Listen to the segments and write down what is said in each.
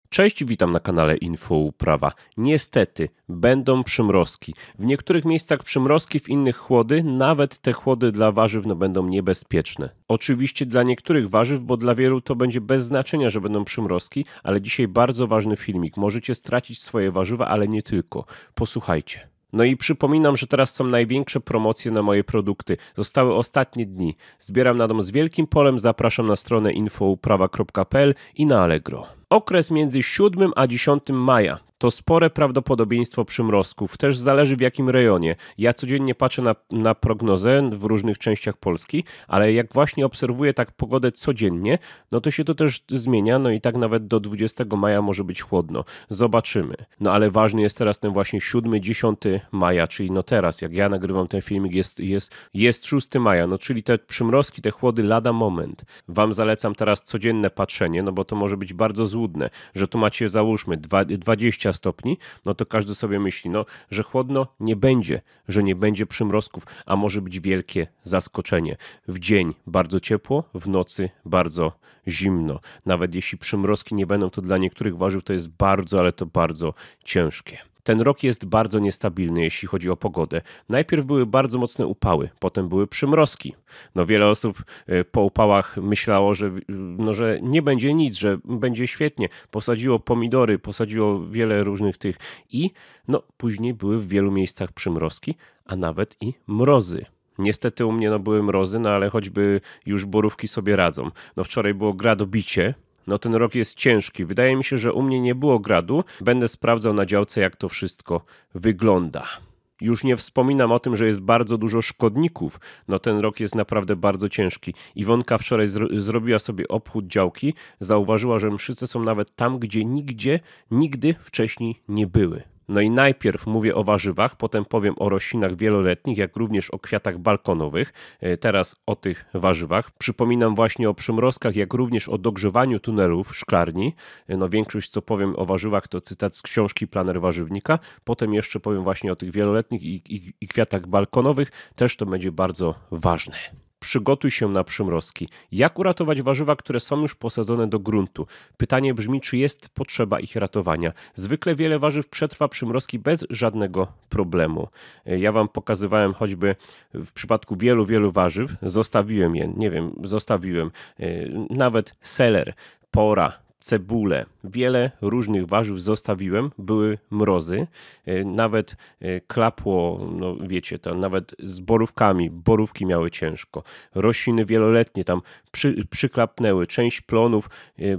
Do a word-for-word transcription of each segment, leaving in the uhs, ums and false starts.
Cześć, witam na kanale Infouprawa. Niestety, będą przymrozki. W niektórych miejscach przymrozki, w innych chłody. Nawet te chłody dla warzyw no, będą niebezpieczne. Oczywiście dla niektórych warzyw, bo dla wielu to będzie bez znaczenia, że będą przymrozki, ale dzisiaj bardzo ważny filmik. Możecie stracić swoje warzywa, ale nie tylko. Posłuchajcie. No i przypominam, że teraz są największe promocje na moje produkty. Zostały ostatnie dni. Zbieram na dom z wielkim polem, zapraszam na stronę infouprawa kropka p l i na Allegro. Okres między siódmym a dziesiątym maja to spore prawdopodobieństwo przymrozków. Też zależy w jakim rejonie. Ja codziennie patrzę na, na prognozę w różnych częściach Polski, ale jak właśnie obserwuję tak pogodę codziennie, no to się to też zmienia, no i tak nawet do dwudziestego maja może być chłodno. Zobaczymy. No ale ważny jest teraz ten właśnie siódmy dziesiąty maja, czyli no teraz, jak ja nagrywam ten filmik, jest, jest, jest szóstego maja, no czyli te przymrozki, te chłody lada moment. Wam zalecam teraz codzienne patrzenie, no bo to może być bardzo złudne, że tu macie załóżmy dwadzieścia stopni, no to każdy sobie myśli, no, że chłodno nie będzie, że nie będzie przymrozków, a może być wielkie zaskoczenie. W dzień bardzo ciepło, w nocy bardzo zimno. Nawet jeśli przymrozki nie będą, to dla niektórych warzyw to jest bardzo, ale to bardzo ciężkie. Ten rok jest bardzo niestabilny, jeśli chodzi o pogodę. Najpierw były bardzo mocne upały, potem były przymrozki. No wiele osób po upałach myślało, że, no, że nie będzie nic, że będzie świetnie. Posadziło pomidory, posadziło wiele różnych tych i no później były w wielu miejscach przymrozki, a nawet i mrozy. Niestety u mnie no, były mrozy, no ale choćby już borówki sobie radzą. No wczoraj było gradobicie. No ten rok jest ciężki. Wydaje mi się, że u mnie nie było gradu. Będę sprawdzał na działce, jak to wszystko wygląda. Już nie wspominam o tym, że jest bardzo dużo szkodników. No ten rok jest naprawdę bardzo ciężki. Iwonka wczoraj zro- zrobiła sobie obchód działki. Zauważyła, że mszyce są nawet tam, gdzie nigdzie, nigdy wcześniej nie były. No i najpierw mówię o warzywach, potem powiem o roślinach wieloletnich, jak również o kwiatach balkonowych. Teraz o tych warzywach. Przypominam właśnie o przymrozkach, jak również o dogrzewaniu tunelów szklarni. No większość, co powiem o warzywach, to cytat z książki Planer Warzywnika. Potem jeszcze powiem właśnie o tych wieloletnich i, i, i kwiatach balkonowych. Też to będzie bardzo ważne. Przygotuj się na przymrozki. Jak uratować warzywa, które są już posadzone do gruntu? Pytanie brzmi, czy jest potrzeba ich ratowania. Zwykle wiele warzyw przetrwa przymrozki bez żadnego problemu. Ja wam pokazywałem choćby w przypadku wielu, wielu warzyw, zostawiłem je, nie wiem, zostawiłem nawet seler, pora, cebulę, wiele różnych warzyw zostawiłem, były mrozy, nawet klapło, no wiecie, to nawet z borówkami, borówki miały ciężko, rośliny wieloletnie tam przy, przyklapnęły, część plonów,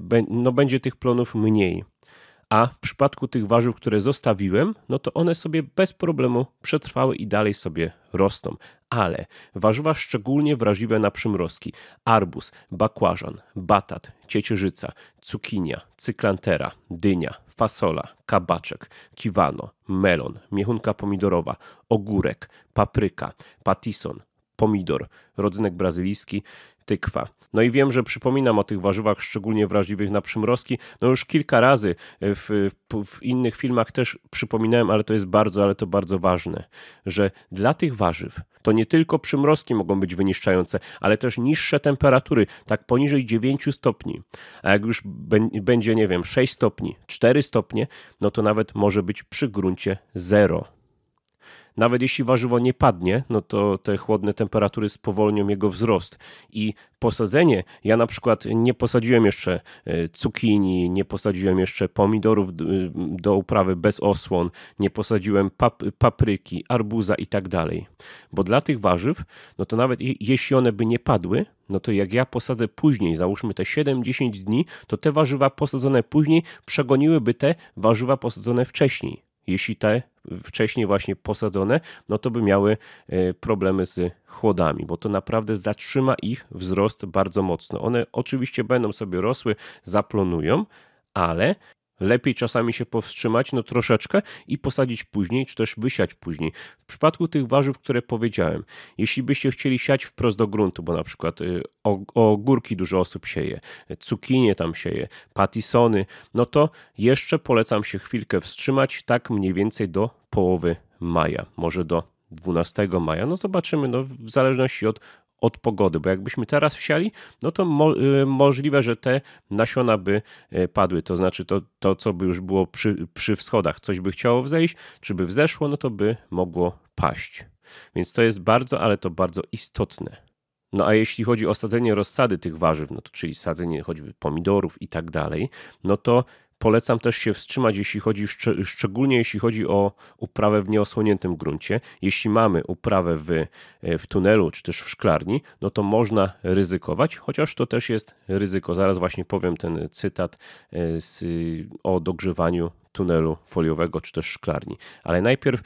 no będzie tych plonów mniej. A w przypadku tych warzyw, które zostawiłem, no to one sobie bez problemu przetrwały i dalej sobie rosną. Ale warzywa szczególnie wrażliwe na przymrozki: arbuz, bakłażan, batat, ciecierzyca, cukinia, cyklantera, dynia, fasola, kabaczek, kiwano, melon, miechunka pomidorowa, ogórek, papryka, patison, pomidor, rodzynek brazylijski, tykwa. No i wiem, że przypominam o tych warzywach szczególnie wrażliwych na przymrozki. No już kilka razy w, w innych filmach też przypominałem, ale to jest bardzo, ale to bardzo ważne, że dla tych warzyw to nie tylko przymrozki mogą być wyniszczające, ale też niższe temperatury, tak poniżej dziewięciu stopni. A jak już będzie, nie wiem, sześć stopni, cztery stopnie, no to nawet może być przy gruncie zero. Nawet jeśli warzywo nie padnie, no to te chłodne temperatury spowolnią jego wzrost. I posadzenie, ja na przykład nie posadziłem jeszcze cukinii, nie posadziłem jeszcze pomidorów do uprawy bez osłon, nie posadziłem pap- papryki, arbuza i tak dalej. Bo dla tych warzyw, no to nawet jeśli one by nie padły, no to jak ja posadzę później, załóżmy te siedem dziesięć dni, to te warzywa posadzone później przegoniłyby te warzywa posadzone wcześniej. Jeśli te wcześniej właśnie posadzone, no to by miały problemy z chłodami, bo to naprawdę zatrzyma ich wzrost bardzo mocno. One oczywiście będą sobie rosły, zaplonują, ale lepiej czasami się powstrzymać, no troszeczkę i posadzić później, czy też wysiać później. W przypadku tych warzyw, które powiedziałem, jeśli byście chcieli siać wprost do gruntu, bo na przykład ogórki dużo osób sieje, cukinie tam sieje, patisony, no to jeszcze polecam się chwilkę wstrzymać, tak mniej więcej do połowy maja, może do dwunastego maja. No zobaczymy, no w zależności od od pogody, bo jakbyśmy teraz wsiali, no to mo możliwe, że te nasiona by padły, to znaczy to, to co by już było przy, przy wschodach, coś by chciało wzejść, czy by wzeszło, no to by mogło paść. Więc to jest bardzo, ale to bardzo istotne. No a jeśli chodzi o sadzenie rozsady tych warzyw, no to czyli sadzenie choćby pomidorów i tak dalej, no to polecam też się wstrzymać, jeśli chodzi, szcz szczególnie jeśli chodzi o uprawę w nieosłoniętym gruncie. Jeśli mamy uprawę w, w tunelu czy też w szklarni, no to można ryzykować, chociaż to też jest ryzyko. Zaraz właśnie powiem ten cytat z, o dogrzewaniu tunelu foliowego czy też szklarni. Ale najpierw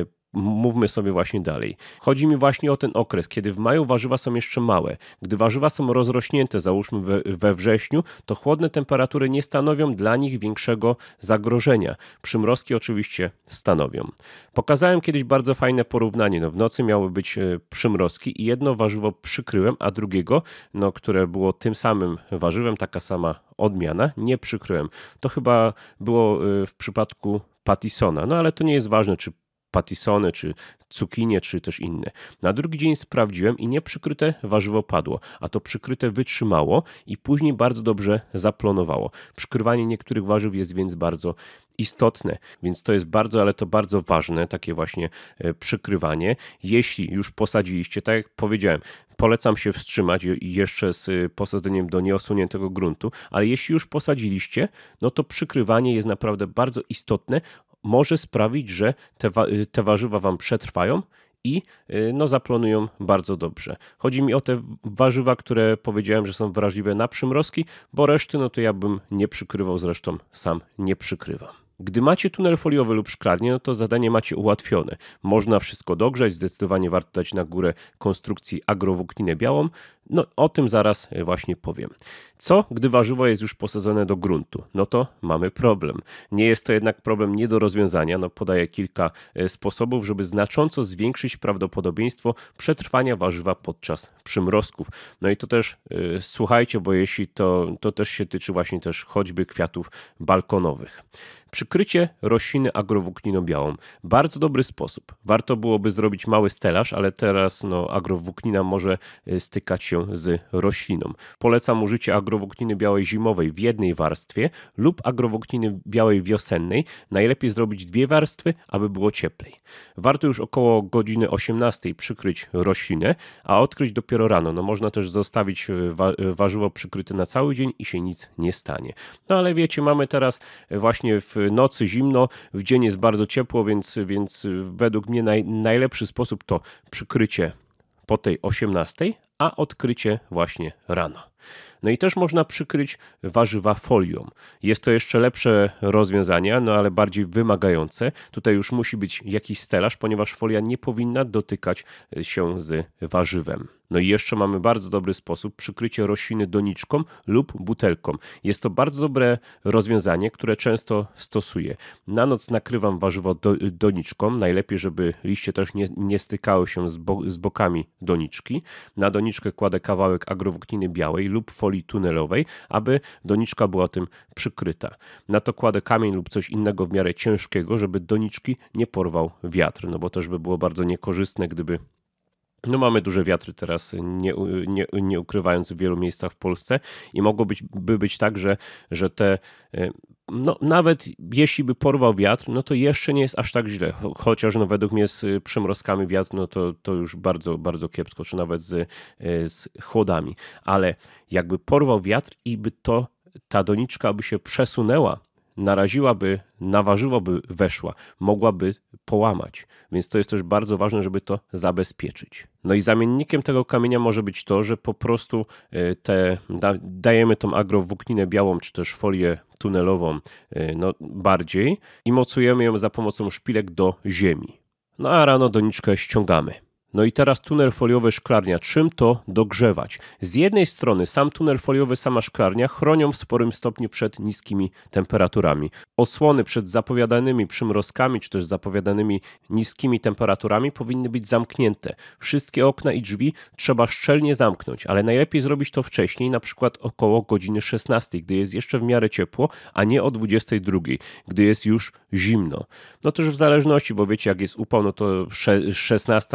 mówmy sobie właśnie dalej. Chodzi mi właśnie o ten okres, kiedy w maju warzywa są jeszcze małe. Gdy warzywa są rozrośnięte, załóżmy we, we wrześniu, to chłodne temperatury nie stanowią dla nich większego zagrożenia. Przymrozki oczywiście stanowią. Pokazałem kiedyś bardzo fajne porównanie. No, w nocy miały być przymrozki i jedno warzywo przykryłem, a drugiego, no, które było tym samym warzywem, taka sama odmiana, nie przykryłem. To chyba było w przypadku Pattisona, no ale to nie jest ważne, czy patisony, czy cukinie, czy też inne. Na drugi dzień sprawdziłem i nieprzykryte warzywo padło, a to przykryte wytrzymało i później bardzo dobrze zaplonowało. Przykrywanie niektórych warzyw jest więc bardzo istotne, więc to jest bardzo, ale to bardzo ważne, takie właśnie przykrywanie. Jeśli już posadziliście, tak jak powiedziałem, polecam się wstrzymać jeszcze z posadzeniem do nieosłoniętego gruntu, ale jeśli już posadziliście, no to przykrywanie jest naprawdę bardzo istotne. Może sprawić, że te, wa te warzywa Wam przetrwają i no, zaplonują bardzo dobrze. Chodzi mi o te warzywa, które powiedziałem, że są wrażliwe na przymrozki, bo reszty no to ja bym nie przykrywał, zresztą sam nie przykrywam. Gdy macie tunel foliowy lub szklarnię, no to zadanie macie ułatwione. Można wszystko dogrzać, zdecydowanie warto dać na górę konstrukcji agrowłókninę białą. No o tym zaraz właśnie powiem. Co, gdy warzywo jest już posadzone do gruntu? No to mamy problem. Nie jest to jednak problem nie do rozwiązania. No podaję kilka sposobów, żeby znacząco zwiększyć prawdopodobieństwo przetrwania warzywa podczas przymrozków. No i to też yy, słuchajcie, bo jeśli to, to też się tyczy właśnie też choćby kwiatów balkonowych. Przykrycie rośliny agrowłókniną białą. Bardzo dobry sposób. Warto byłoby zrobić mały stelaż, ale teraz no, agrowłóknina może stykać się z rośliną. Polecam użycie agrowłókniny białej zimowej w jednej warstwie lub agrowłókniny białej wiosennej. Najlepiej zrobić dwie warstwy, aby było cieplej. Warto już około godziny osiemnastej przykryć roślinę, a odkryć dopiero rano. No, można też zostawić wa warzywo przykryte na cały dzień i się nic nie stanie. No ale wiecie, mamy teraz właśnie w nocy zimno, w dzień jest bardzo ciepło, więc, więc według mnie naj, najlepszy sposób to przykrycie po tej osiemnastej, a odkrycie właśnie rano. No i też można przykryć warzywa folią. Jest to jeszcze lepsze rozwiązanie, no ale bardziej wymagające. Tutaj już musi być jakiś stelaż, ponieważ folia nie powinna dotykać się z warzywem. No i jeszcze mamy bardzo dobry sposób przykrycie rośliny doniczką lub butelką. Jest to bardzo dobre rozwiązanie, które często stosuję. Na noc nakrywam warzywo do, doniczką. Najlepiej, żeby liście też nie, nie stykały się z, bo, z bokami doniczki. Na doniczkę kładę kawałek agrowłókniny białej lub folii tunelowej, aby doniczka była tym przykryta. Na to kładę kamień lub coś innego w miarę ciężkiego, żeby doniczki nie porwał wiatr, no bo też by było bardzo niekorzystne, gdyby No mamy duże wiatry teraz, nie, nie, nie ukrywając w wielu miejscach w Polsce i mogło być, by być tak, że, że te, no nawet jeśli by porwał wiatr, no to jeszcze nie jest aż tak źle, chociaż no według mnie z przymrozkami wiatr, no to, to już bardzo, bardzo kiepsko, czy nawet z, z chłodami, ale jakby porwał wiatr i by to, ta doniczka by się przesunęła, naraziłaby, na warzywo by weszła, mogłaby połamać, więc to jest też bardzo ważne, żeby to zabezpieczyć. No i zamiennikiem tego kamienia może być to, że po prostu te, da, dajemy tą agrowłókninę białą, czy też folię tunelową no, bardziej i mocujemy ją za pomocą szpilek do ziemi. No a rano doniczkę ściągamy. No i teraz tunel foliowy, szklarnia. Czym to dogrzewać? Z jednej strony sam tunel foliowy, sama szklarnia chronią w sporym stopniu przed niskimi temperaturami. Osłony przed zapowiadanymi przymrozkami, czy też zapowiadanymi niskimi temperaturami powinny być zamknięte. Wszystkie okna i drzwi trzeba szczelnie zamknąć, ale najlepiej zrobić to wcześniej, na przykład około godziny szesnastej, gdy jest jeszcze w miarę ciepło, a nie o dwudziestej drugiej, gdy jest już zimno. No też w zależności, bo wiecie, jak jest upał, no to szesnasta za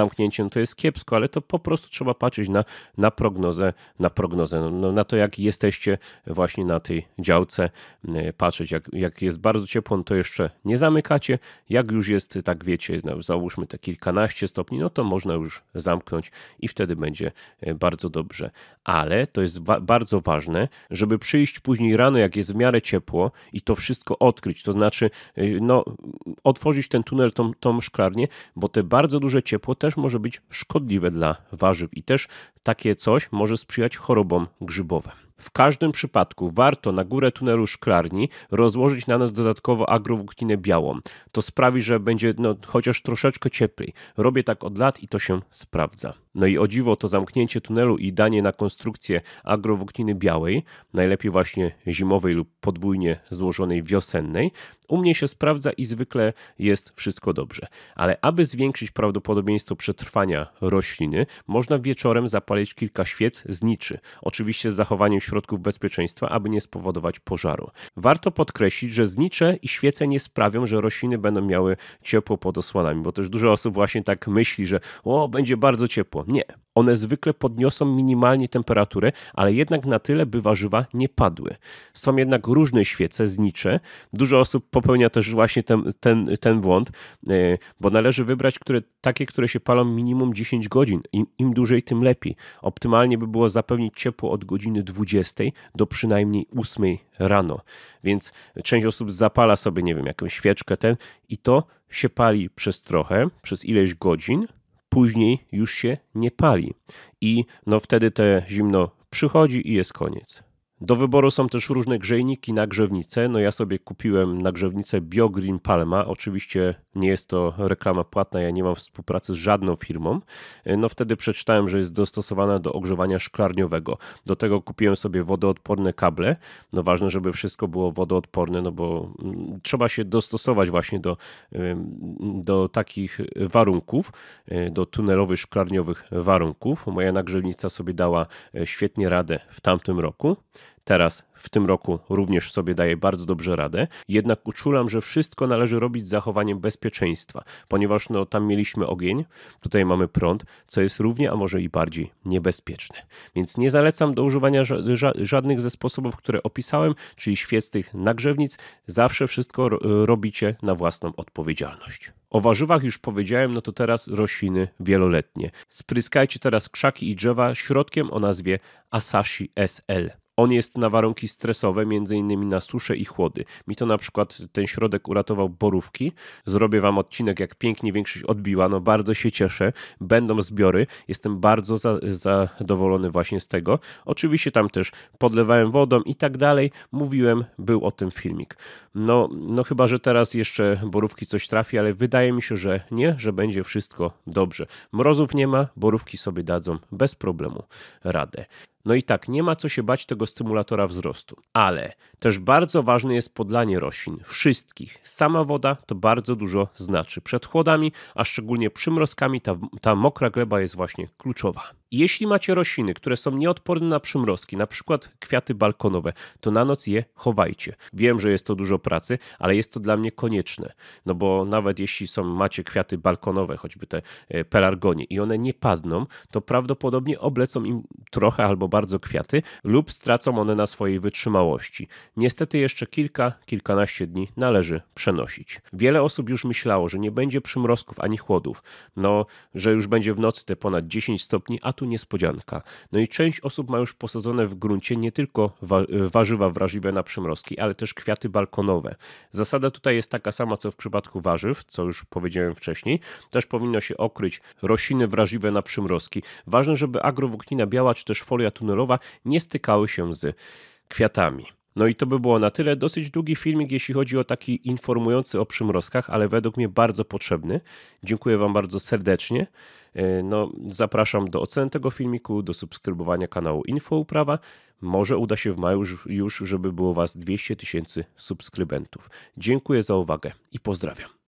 zamknięcie, no to jest kiepsko, ale to po prostu trzeba patrzeć na, na prognozę, na prognozę, no, no, na to jak jesteście właśnie na tej działce, patrzeć jak, jak jest bardzo ciepło, no to jeszcze nie zamykacie, jak już jest, tak wiecie, no, załóżmy te kilkanaście stopni, no to można już zamknąć i wtedy będzie bardzo dobrze. Ale to jest wa- bardzo ważne, żeby przyjść później rano, jak jest w miarę ciepło i to wszystko odkryć, to znaczy no, otworzyć ten tunel, tą, tą szklarnię, bo te bardzo duże ciepło też może być szkodliwe dla warzyw i też takie coś może sprzyjać chorobom grzybowym. W każdym przypadku warto na górę tunelu szklarni rozłożyć na noc dodatkowo agrowłókninę białą. To sprawi, że będzie no, chociaż troszeczkę cieplej. Robię tak od lat i to się sprawdza. No i o dziwo to zamknięcie tunelu i danie na konstrukcję agrowłókniny białej, najlepiej właśnie zimowej lub podwójnie złożonej wiosennej, u mnie się sprawdza i zwykle jest wszystko dobrze. Ale aby zwiększyć prawdopodobieństwo przetrwania rośliny, można wieczorem zapalić kilka świec z niczy. Oczywiście z zachowaniem środków bezpieczeństwa, aby nie spowodować pożaru. Warto podkreślić, że znicze i świece nie sprawią, że rośliny będą miały ciepło pod osłonami, bo też dużo osób właśnie tak myśli, że o, będzie bardzo ciepło. Nie. One zwykle podniosą minimalnie temperaturę, ale jednak na tyle, by warzywa nie padły. Są jednak różne świece znicze. Dużo osób popełnia też właśnie ten, ten, ten błąd, bo należy wybrać które, takie, które się palą minimum dziesięć godzin. Im, Im dłużej, tym lepiej. Optymalnie by było zapewnić ciepło od godziny dwudziestej do przynajmniej ósmej rano. Więc część osób zapala sobie, nie wiem, jakąś świeczkę ten i to się pali przez trochę, przez ileś godzin, później już się nie pali i no wtedy te zimno przychodzi i jest koniec. Do wyboru są też różne grzejniki na grzewnicę. No ja sobie kupiłem nagrzewnicę BioGreen Palma. Oczywiście nie jest to reklama płatna, ja nie mam współpracy z żadną firmą. No wtedy przeczytałem, że jest dostosowana do ogrzewania szklarniowego. Do tego kupiłem sobie wodoodporne kable. No ważne, żeby wszystko było wodoodporne, no bo trzeba się dostosować właśnie do, do takich warunków, do tunelowych, szklarniowych warunków. Moja nagrzewnica sobie dała świetnie radę w tamtym roku. Teraz w tym roku również sobie daje bardzo dobrze radę, jednak uczulam, że wszystko należy robić z zachowaniem bezpieczeństwa, ponieważ no, tam mieliśmy ogień, tutaj mamy prąd, co jest równie, a może i bardziej niebezpieczne. Więc nie zalecam do używania ża- ża- żadnych ze sposobów, które opisałem, czyli świecnych nagrzewnic. Zawsze wszystko ro- robicie na własną odpowiedzialność. O warzywach już powiedziałem, no to teraz rośliny wieloletnie. Spryskajcie teraz krzaki i drzewa środkiem o nazwie Asahi S L. On jest na warunki stresowe, między innymi na suszę i chłody. Mi to na przykład ten środek uratował borówki. Zrobię wam odcinek, jak pięknie większość odbiła. No bardzo się cieszę. Będą zbiory. Jestem bardzo za, zadowolony właśnie z tego. Oczywiście tam też podlewałem wodą i tak dalej. Mówiłem, był o tym filmik. No, no chyba, że teraz jeszcze borówki coś trafi, ale wydaje mi się, że nie, że będzie wszystko dobrze. Mrozów nie ma, borówki sobie dadzą bez problemu radę. No i tak, nie ma co się bać tego stymulatora wzrostu, ale też bardzo ważne jest podlanie roślin, wszystkich. Sama woda to bardzo dużo znaczy. Przed chłodami, a szczególnie przymrozkami ta, ta mokra gleba jest właśnie kluczowa. Jeśli macie rośliny, które są nieodporne na przymrozki, na przykład kwiaty balkonowe, to na noc je chowajcie. Wiem, że jest to dużo pracy, ale jest to dla mnie konieczne, no bo nawet jeśli są, macie kwiaty balkonowe, choćby te pelargonie i one nie padną, to prawdopodobnie oblecą im trochę albo bardzo kwiaty lub stracą one na swojej wytrzymałości. Niestety jeszcze kilka, kilkanaście dni należy przenosić. Wiele osób już myślało, że nie będzie przymrozków ani chłodów, no, że już będzie w nocy te ponad dziesięć stopni, a tu niespodzianka. No i część osób ma już posadzone w gruncie nie tylko wa- warzywa wrażliwe na przymrozki, ale też kwiaty balkonowe. Zasada tutaj jest taka sama, co w przypadku warzyw, co już powiedziałem wcześniej. Też powinno się okryć rośliny wrażliwe na przymrozki. Ważne, żeby agrowłóknina biała czy też folia tunelowa nie stykały się z kwiatami. No i to by było na tyle. Dosyć długi filmik, jeśli chodzi o taki informujący o przymrozkach, ale według mnie bardzo potrzebny. Dziękuję wam bardzo serdecznie. No, zapraszam do oceny tego filmiku, do subskrybowania kanału Infouprawa. Może uda się w maju już, już żeby było was dwieście tysięcy subskrybentów. Dziękuję za uwagę i pozdrawiam.